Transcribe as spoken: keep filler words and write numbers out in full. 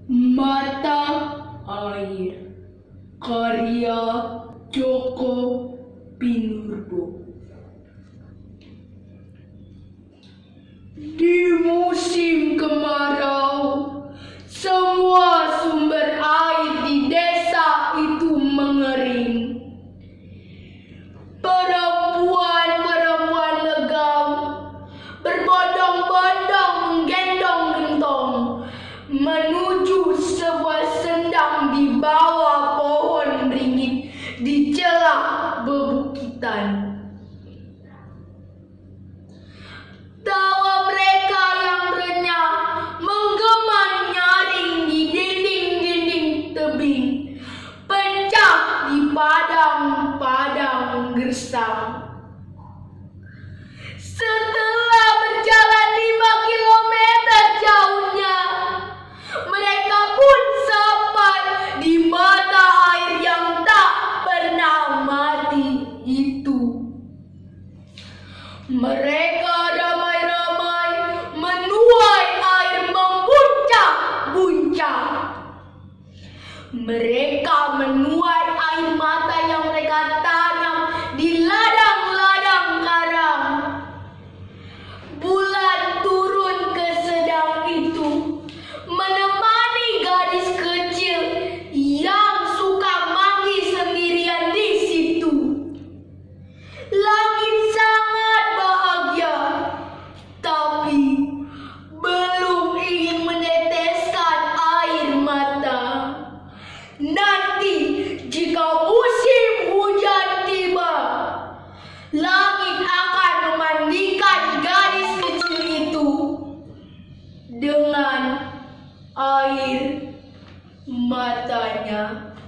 Mata Air, karya Joko Pinurbo. Di musim kemarau, semua sumber air di desa itu mengering. Perempuan-perempuan legam berbondong-bondong menggendong gentong menuju sebuah sendang di bawah pohon ringit di celah bebukitan. Tawa mereka yang renyah menggema nyaring di dinding-dinding tebing, pecah di padang-padang gersang. Setelah berjalan lima kilometer jauhnya, mereka pun sampai di mata air yang tak pernah mati itu. Mereka ramai-ramai menuai air membuncah-buncah. Mereka menuai air mata yang mereka tanam di ladang-ladang karang. Bulan turun ke sedang itu, menemani gadis kecil yang suka mandi sendirian di situ. Langit sangat bahagia, tapi belum ingin meneteskan air mata. Nanti jika musim hujan tiba, langit akan memandikan gadis kecil itu dengan air matanya.